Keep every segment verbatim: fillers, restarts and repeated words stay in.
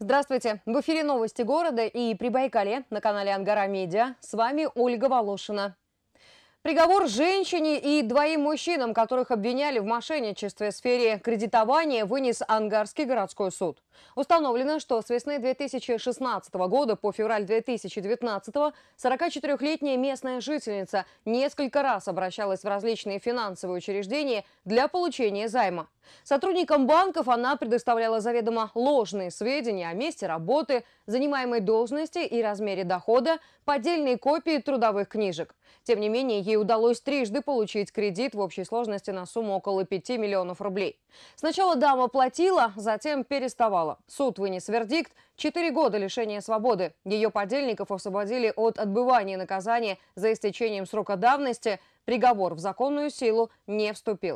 Здравствуйте! В эфире новости города и Прибайкалья на канале Ангара Медиа. С вами Ольга Волошина. Приговор женщине и двоим мужчинам, которых обвиняли в мошенничестве в сфере кредитования, вынес Ангарский городской суд. Установлено, что с весны две тысячи шестнадцатого года по февраль две тысячи девятнадцатого сорокачетырёхлетняя местная жительница несколько раз обращалась в различные финансовые учреждения для получения займа. Сотрудникам банков она предоставляла заведомо ложные сведения о месте работы, занимаемой должности и размере дохода, поддельные копии трудовых книжек. Тем не менее, ей удалось трижды получить кредит в общей сложности на сумму около пяти миллионов рублей. Сначала дама платила, затем переставала. Суд вынес вердикт – четыре года лишения свободы. Ее подельников освободили от отбывания наказания за истечением срока давности. Приговор в законную силу не вступил.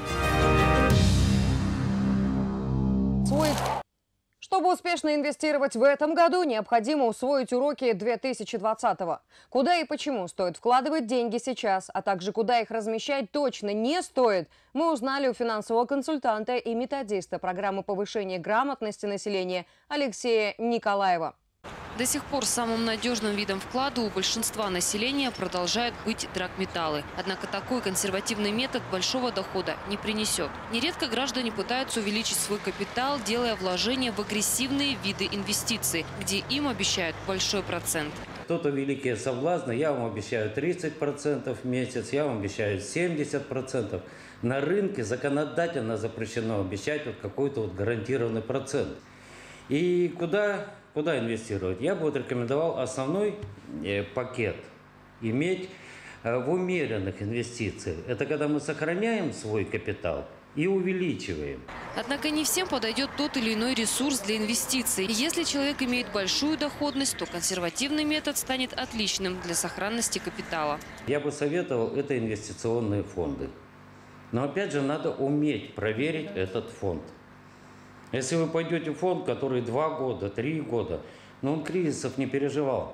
Чтобы успешно инвестировать в этом году, необходимо усвоить уроки две тысячи двадцатого. Куда и почему стоит вкладывать деньги сейчас, а также куда их размещать точно не стоит, мы узнали у финансового консультанта и методиста программы повышения грамотности населения Алексея Николаева. До сих пор самым надежным видом вклада у большинства населения продолжают быть драгметаллы. Однако такой консервативный метод большого дохода не принесет. Нередко граждане пытаются увеличить свой капитал, делая вложения в агрессивные виды инвестиций, где им обещают большой процент. Кто-то великие соблазны, я вам обещаю тридцать процентов в месяц, я вам обещаю семьдесят процентов. На рынке законодательно запрещено обещать вот какой-то вот гарантированный процент. И куда... Куда инвестировать? Я бы вот рекомендовал основной э, пакет иметь э, в умеренных инвестициях. Это когда мы сохраняем свой капитал и увеличиваем. Однако не всем подойдет тот или иной ресурс для инвестиций. Если человек имеет большую доходность, то консервативный метод станет отличным для сохранности капитала. Я бы советовал это инвестиционные фонды. Но опять же надо уметь проверить этот фонд. Если вы пойдете в фонд, который два года, три года, но он кризисов не переживал.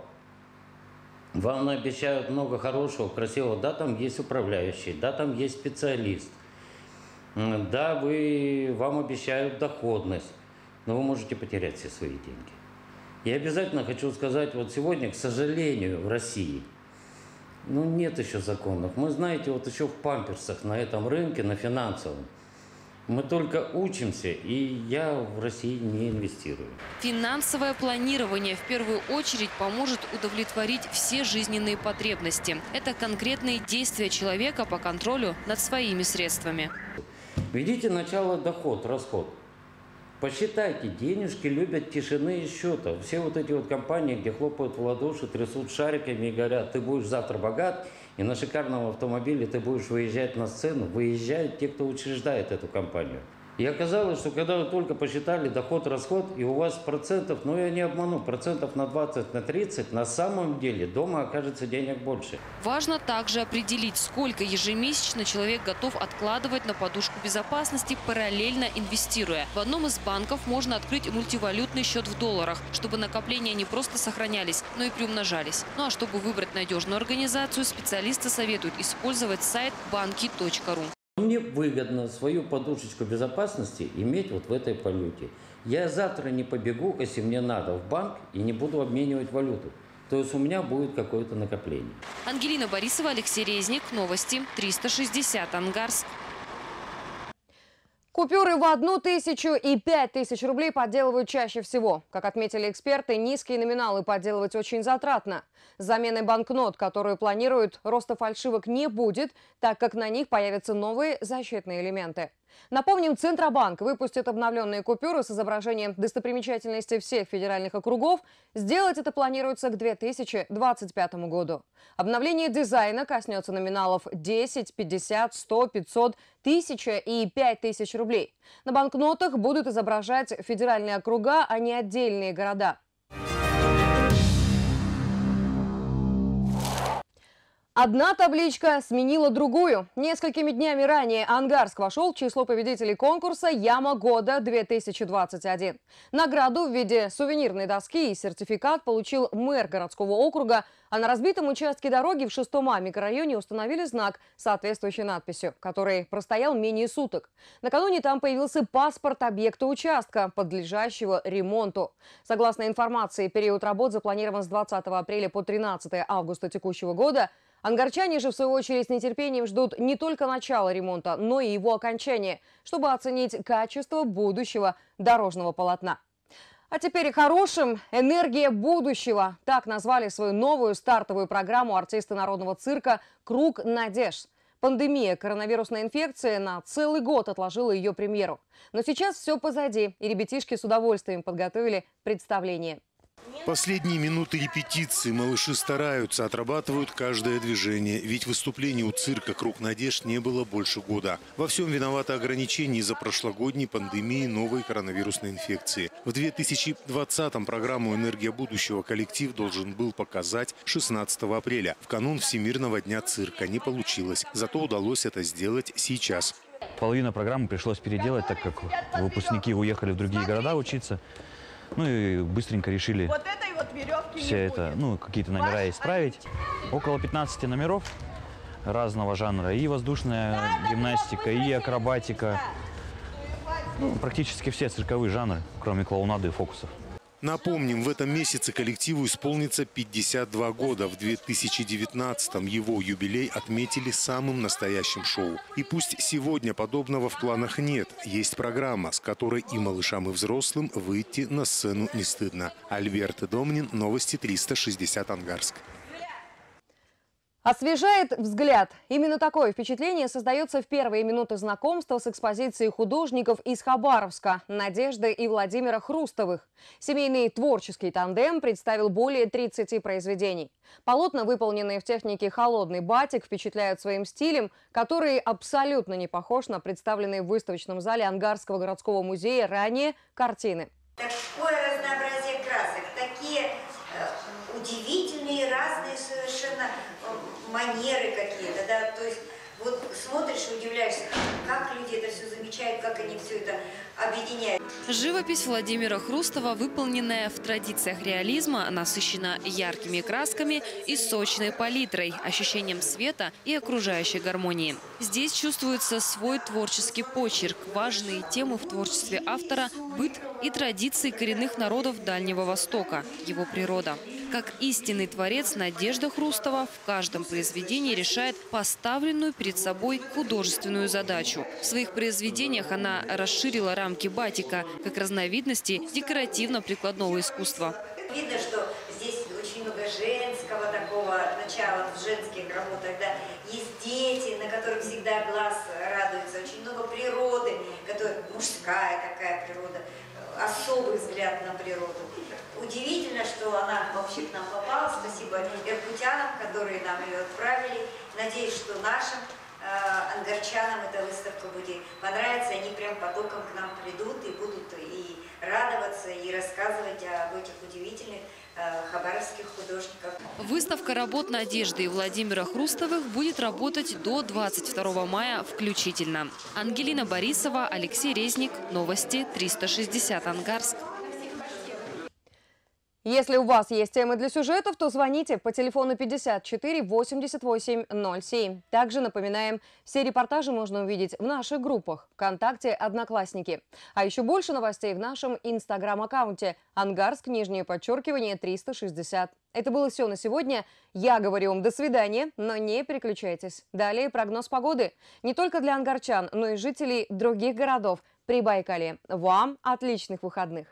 Вам обещают много хорошего, красивого. Да, там есть управляющий, да, там есть специалист. Да, вы, вам обещают доходность, но вы можете потерять все свои деньги. И обязательно хочу сказать, вот сегодня, к сожалению, в России, ну, нет еще законов. Мы, знаете, вот еще в памперсах на этом рынке, на финансовом, мы только учимся, и я в России не инвестирую. Финансовое планирование в первую очередь поможет удовлетворить все жизненные потребности. Это конкретные действия человека по контролю над своими средствами. Видите, начало доход, расход. Посчитайте, денежки любят тишины и счета. Все вот эти вот компании, где хлопают в ладоши, трясут шариками и говорят, ты будешь завтра богат, и на шикарном автомобиле ты будешь выезжать на сцену, выезжают те, кто учреждает эту компанию. И оказалось, что когда вы только посчитали доход-расход, и у вас процентов, ну я не обману, процентов на двадцать, на тридцать, на самом деле дома окажется денег больше. Важно также определить, сколько ежемесячно человек готов откладывать на подушку безопасности, параллельно инвестируя. В одном из банков можно открыть мультивалютный счет в долларах, чтобы накопления не просто сохранялись, но и приумножались. Ну а чтобы выбрать надежную организацию, специалисты советуют использовать сайт банки точка ру. Мне выгодно свою подушечку безопасности иметь вот в этой валюте. Я завтра не побегу, если мне надо, в банк и не буду обменивать валюту. То есть у меня будет какое-то накопление. Ангелина Борисова, Алексей Резник. Новости триста шестьдесят Ангарск. Купюры в одну тысячу и пять тысяч рублей подделывают чаще всего. Как отметили эксперты, низкие номиналы подделывать очень затратно. С заменой банкнот, которые планируют, роста фальшивок не будет, так как на них появятся новые защитные элементы. Напомним, Центробанк выпустит обновленные купюры с изображением достопримечательностей всех федеральных округов. Сделать это планируется к две тысячи двадцать пятому году. Обновление дизайна коснется номиналов десять, пятьдесят, сто, пятьсот, тысяча и пять тысяч рублей. На банкнотах будут изображать федеральные округа, а не отдельные города. Одна табличка сменила другую. Несколькими днями ранее Ангарск вошел в число победителей конкурса «Яма года две тысячи двадцать один». Награду в виде сувенирной доски и сертификат получил мэр городского округа, а на разбитом участке дороги в шестом А микрорайоне установили знак с соответствующей надписью, который простоял менее суток. Накануне там появился паспорт объекта участка, подлежащего ремонту. Согласно информации, период работ запланирован с двадцатого апреля по тринадцатое августа текущего года. Ангарчане же, в свою очередь, с нетерпением ждут не только начала ремонта, но и его окончания, чтобы оценить качество будущего дорожного полотна. А теперь о хорошем. «Энергия будущего». Так назвали свою новую стартовую программу артисты народного цирка «Круг надежд». Пандемия коронавирусной инфекции на целый год отложила ее премьеру. Но сейчас все позади, и ребятишки с удовольствием подготовили представление. Последние минуты репетиции. Малыши стараются, отрабатывают каждое движение. Ведь выступлений у цирка «Круг надежд» не было больше года. Во всем виноваты ограничения из-за прошлогодней пандемии новой коронавирусной инфекции. В две тысячи двадцатом программу «Энергия будущего» коллектив должен был показать шестнадцатого апреля, в канун Всемирного дня цирка. Не получилось. Зато удалось это сделать сейчас. Половина программы пришлось переделать, так как выпускники уехали в другие города учиться. Ну и быстренько решили вот этой вот все это, ну, какие-то номера исправить. Около пятнадцати номеров разного жанра. И воздушная гимнастика, и акробатика. Ну, практически все цирковые жанры, кроме клоунады и фокусов. Напомним, в этом месяце коллективу исполнится пятьдесят два года. В две тысячи девятнадцатом его юбилей отметили самым настоящим шоу. И пусть сегодня подобного в планах нет, есть программа, с которой и малышам, и взрослым выйти на сцену не стыдно. Альберт Домнин, новости триста шестьдесят Ангарск. Освежает взгляд. Именно такое впечатление создается в первые минуты знакомства с экспозицией художников из Хабаровска Надежды и Владимира Хрустовых. Семейный творческий тандем представил более тридцати произведений. Полотна, выполненные в технике холодный батик, впечатляют своим стилем, который абсолютно не похож на представленные в выставочном зале Ангарского городского музея ранее картины. Такое разнообразие красок, такие э, удивительные, разные совершенно манеры какие-то, да, то есть вот смотришь и удивляешься, как люди это все замечают, как они все это объединяют. Живопись Владимира Хрустова, выполненная в традициях реализма, насыщена яркими красками и сочной палитрой, ощущением света и окружающей гармонии. Здесь чувствуется свой творческий почерк, важные темы в творчестве автора, быт и традиции коренных народов Дальнего Востока, его природа. Как истинный творец, Надежда Хрустова в каждом произведении решает поставленную перед собой художественную задачу. В своих произведениях она расширила рамки батика как разновидности декоративно-прикладного искусства. Видно, что здесь очень много женского такого начала в женских работах. Да? Есть дети, на которых всегда глаз радуется. Очень много природы, которая мужская такая природа, особый взгляд на природу. Удивительно, что она вообще к нам попала. Спасибо иркутянам, которые нам ее отправили. Надеюсь, что нашим э, ангарчанам эта выставка будет понравиться. Они прям потоком к нам придут и будут и радоваться, и рассказывать об этих удивительных э, хабаровских художниках. Выставка работ Надежды и Владимира Хрустовых будет работать до двадцать второго мая включительно. Ангелина Борисова, Алексей Резник. Новости триста шестьдесят Ангарск. Если у вас есть темы для сюжетов, то звоните по телефону пятьдесят четыре восемьдесят восемь ноль семь. Также напоминаем, все репортажи можно увидеть в наших группах ВКонтакте, Одноклассники. А еще больше новостей в нашем инстаграм-аккаунте Ангарск, нижнее подчеркивание, триста шестьдесят. Это было все на сегодня. Я говорю вам до свидания, но не переключайтесь. Далее прогноз погоды. Не только для ангарчан, но и жителей других городов Прибайкалья. Вам отличных выходных!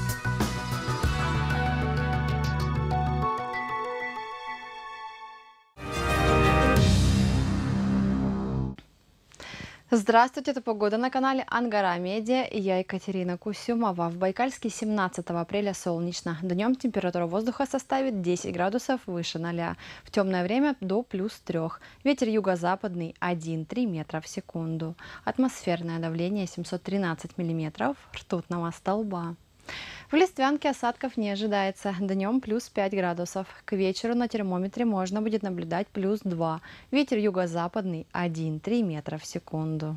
Здравствуйте, это погода на канале Ангара Медиа. И я Екатерина Кусюмова. В Байкальске семнадцатого апреля солнечно. Днем температура воздуха составит десять градусов выше ноля. В темное время до плюс трех. Ветер юго-западный один-три метра в секунду. Атмосферное давление семьсот тринадцать миллиметров ртутного столба. В Листвянке осадков не ожидается. Днем плюс пять градусов. К вечеру на термометре можно будет наблюдать плюс два. Ветер юго-западный один-три метра в секунду.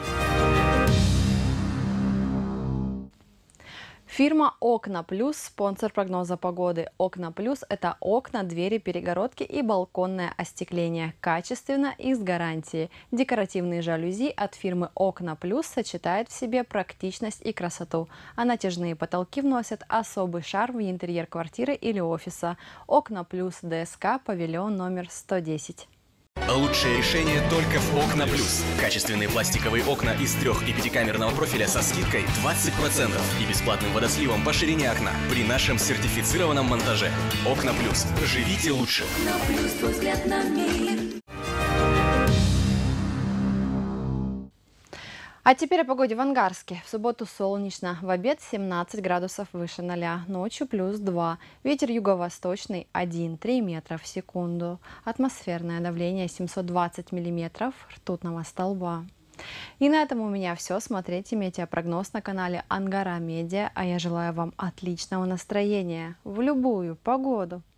Фирма «Окна Плюс» – спонсор прогноза погоды. «Окна Плюс» – это окна, двери, перегородки и балконное остекление. Качественно и с гарантией. Декоративные жалюзи от фирмы «Окна Плюс» сочетают в себе практичность и красоту. А натяжные потолки вносят особый шарм в интерьер квартиры или офиса. «Окна Плюс» ДСК, павильон номер сто десять. Лучшее решение только в «Окна Плюс». Качественные пластиковые окна из трех- и пятикамерного профиля со скидкой двадцать процентов и бесплатным водосливом по ширине окна при нашем сертифицированном монтаже. «Окна Плюс». Живите лучше. «Окна Плюс», твой взгляд на мир. А теперь о погоде в Ангарске. В субботу солнечно, в обед семнадцать градусов выше ноля, ночью плюс два. Ветер юго-восточный один-три метра в секунду. Атмосферное давление семьсот двадцать миллиметров ртутного столба. И на этом у меня все. Смотрите метеопрогноз на канале Ангара Медиа. А я желаю вам отличного настроения в любую погоду.